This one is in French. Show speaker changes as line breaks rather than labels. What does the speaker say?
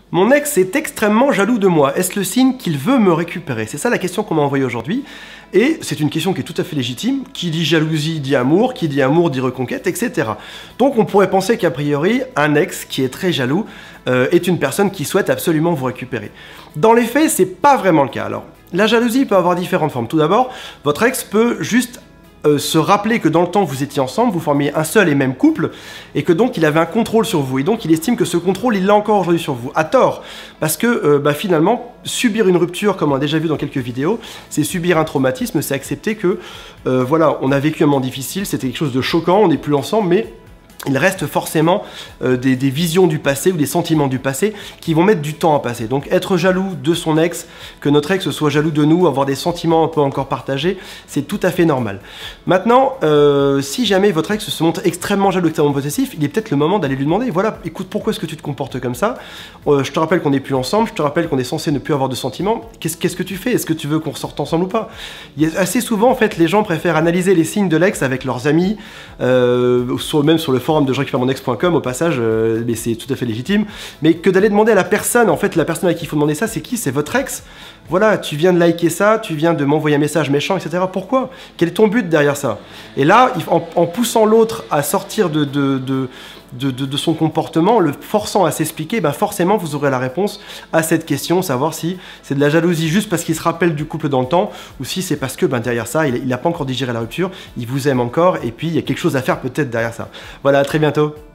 Mon ex est extrêmement jaloux de moi. Est-ce le signe qu'il veut me récupérer? C'est ça la question qu'on m'a envoyée aujourd'hui. Et c'est une question qui est tout à fait légitime. Qui dit jalousie dit amour, qui dit amour dit reconquête, etc. Donc on pourrait penser qu'a priori, un ex qui est très jaloux est une personne qui souhaite absolument vous récupérer. Dans les faits, c'est pas vraiment le cas. Alors, la jalousie peut avoir différentes formes. Tout d'abord, votre ex peut juste se rappeler que dans le temps vous étiez ensemble, vous formiez un seul et même couple, et que donc il avait un contrôle sur vous, et donc il estime que ce contrôle il l'a encore aujourd'hui sur vous, à tort, parce que finalement, subir une rupture, comme on a déjà vu dans quelques vidéos, c'est subir un traumatisme, c'est accepter que, voilà, on a vécu un moment difficile, c'était quelque chose de choquant, on n'est plus ensemble, mais il reste forcément des visions du passé ou des sentiments du passé qui vont mettre du temps à passer. Donc être jaloux de son ex, que notre ex soit jaloux de nous, avoir des sentiments un peu encore partagés, c'est tout à fait normal. Maintenant, si jamais votre ex se montre extrêmement jaloux, extrêmement possessif, il est peut-être le moment d'aller lui demander, voilà, écoute, pourquoi est-ce que tu te comportes comme ça? Je te rappelle qu'on n'est plus ensemble, je te rappelle qu'on est censé ne plus avoir de sentiments, qu'est-ce que tu fais? Est-ce que tu veux qu'on ressorte ensemble ou pas? Assez souvent, en fait, les gens préfèrent analyser les signes de l'ex avec leurs amis, même sur le forum de jean-claude-monex.com au passage, mais c'est tout à fait légitime, mais que d'aller demander à la personne, en fait la personne à qui il faut demander ça, c'est qui? C'est votre ex. Voilà, tu viens de liker ça, tu viens de m'envoyer un message méchant, etc. Pourquoi? Quel est ton but derrière ça? Et là, en poussant l'autre à sortir de son comportement, le forçant à s'expliquer, ben forcément vous aurez la réponse à cette question, savoir si c'est de la jalousie juste parce qu'il se rappelle du couple dans le temps, ou si c'est parce que derrière ça, il n'a pas encore digéré la rupture, il vous aime encore, et puis il y a quelque chose à faire peut-être derrière ça. Voilà, à très bientôt.